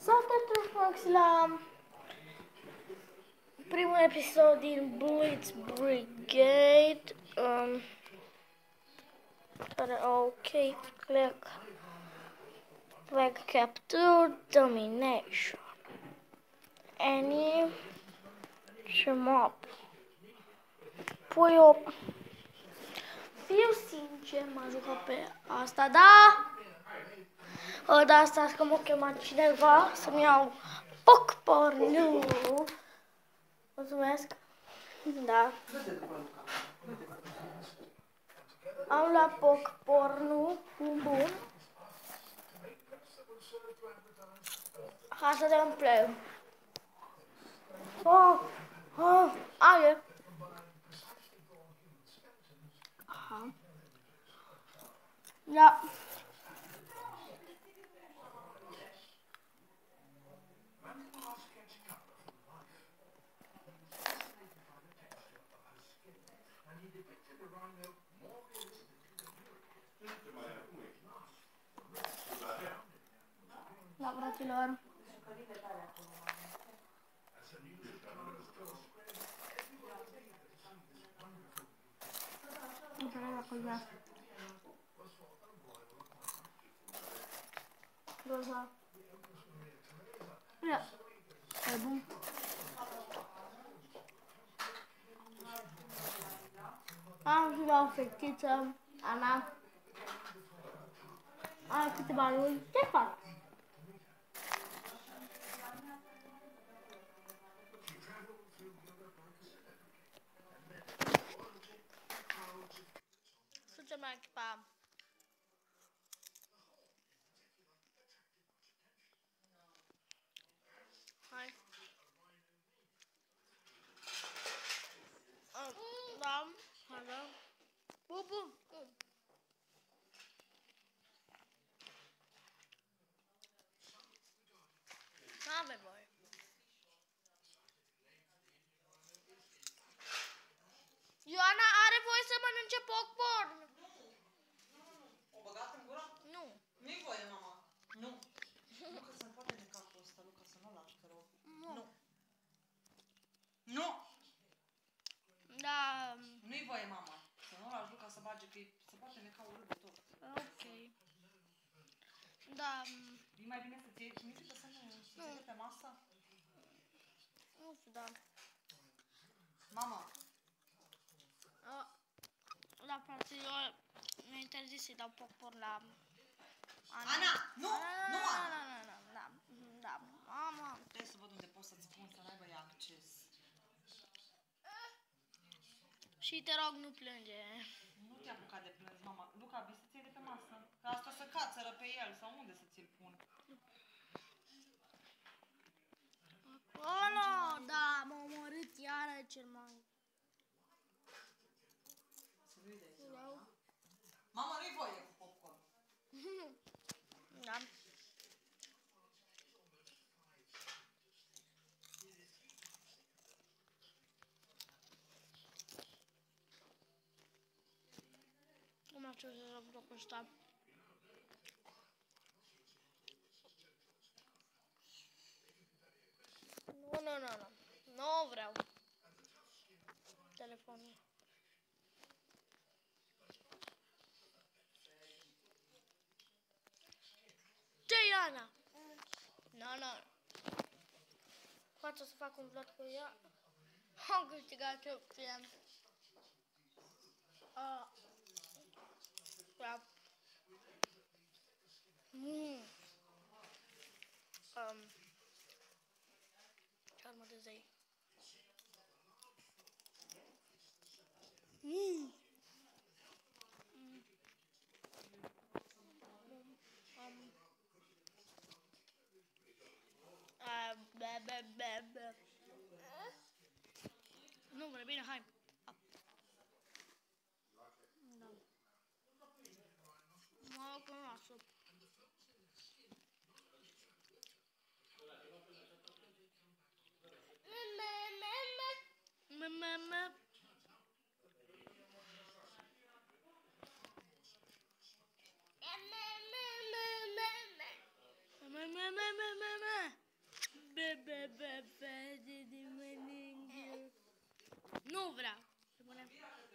Salutare Fox la primul episod din Blitz Brigade. Ok, flag capture, domination. Any mob. Păi eu fiu sincer, m-am jucat pe asta, da? De asta că m-a chemat cineva să-mi iau popcorn. Mulțumesc. Da. Am luat popcorn-ul bun. Hai să dăm play. Aia. Aha. Da. Da, fraților. Nu știu dacă ia. Roza. Ia. E bun. Am și la o fetiță a mea. Are câteva luni. Ce fac? Să ce mai echipa. Hai. Da. Hai da. Bun. N-avem voie. Ioana are voie să mănânce popcorn. O băgat în gură? Nu. Nu-i voie, mama. Nu. Nu că se poate de capul ăsta, Luca, să nu lași, te rog. Nu. Nu! Da. Nu-i voie, mama. Să nu lași Luca să bage, că se poate neca urât de tot. Ok. Da. E mai bine să-ți iei, misită să nu ții pe masă? Nu știu, da. Mama. Da, frate, eu mi-a interzis să-i dau popcorn la Ana! Nu! Nu, Ana! Da, mama. Trebuie să văd unde pot să-ți spun să n-aibă ea acces. Și te rog, nu plânge. Nu te-a apucat de plâns, mama. Luca, vii să-ți iei de pe masă. Că asta să cațără pe el, sau unde să ți-l pun? Acolo, da, m-a omorât iară cel mai. Să nu-i de aici, da? Mama, nu-i voie cu popcorn. Da. Nu mai știu să fac locul ăsta. Nu. Nu vreau. Telefonul. Ce, Ioana? Nu. Poate să fac un vlog cu ea. Am câștigat eu film. Crap. Calma de zei. Nu, mai bine, hai. Da. Mă rog, nu lasă. de mănânc. Nu vreau. Să punem.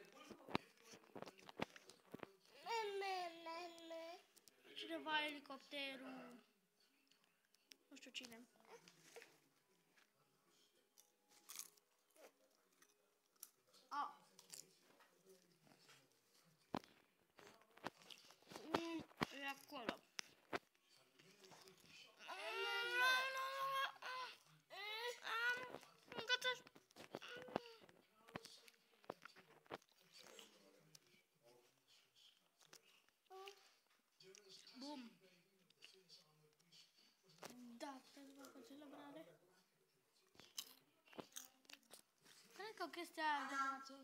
Cineva elicopterul. Nu știu cine. E acolo. Bum. Da, trebuie să celebrare. Cred că chestia aia de nață.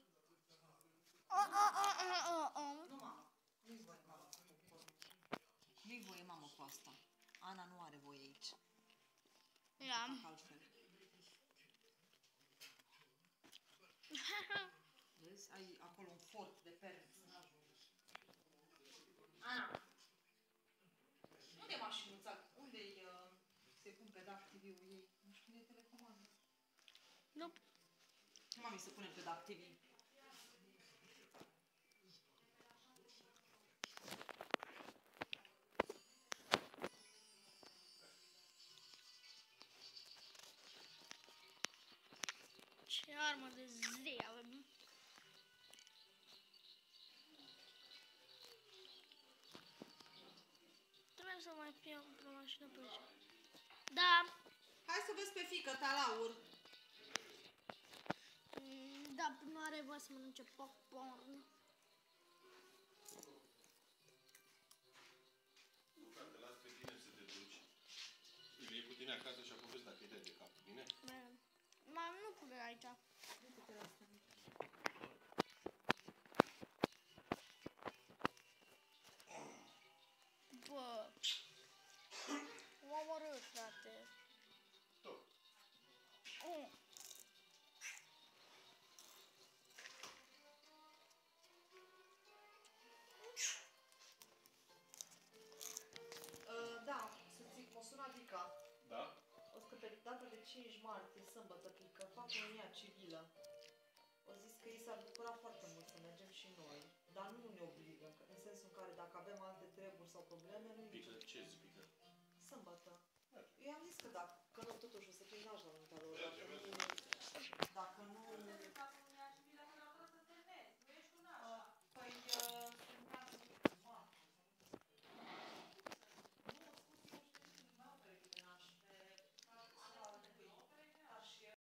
Nu, mama. Nu-i voie, mama, cu popcorn. Nu-i voie, mamă, cu asta. Ana nu are voie aici. Ia. Fac altfel. Vezi? Ai acolo un fort de perle să n-ajungi. Ana! Unde e mașinuța? Unde-i se pun pe DAC TV-ul ei? Nu știu unde e telecomandă. Nu. Mami, să punem pe DAC TV. Ce armă de zi avem. Trebuie să mai fie o mașină pe aici. Da. Hai să vezi pe fiică ta, Laur. Da, nu are voie să mănânce popcorn. Luca, te las pe tine să te duci. Îl iei cu tine acasă și acum vezi dacă îi dai de cap, bine? Mami, nu pune aici. Uite-te la asta. Bă. M-a omorât, frate. Tot. Da, să zic, m-a sunat Vica. Da? O să că pe data de 5 martie, sâmbătă, că fac unia civilă. O zis că i s-ar bucura foarte mult să mergem și noi, dar nu ne obligă, în sensul în care dacă avem alte treburi sau probleme, nu Pică,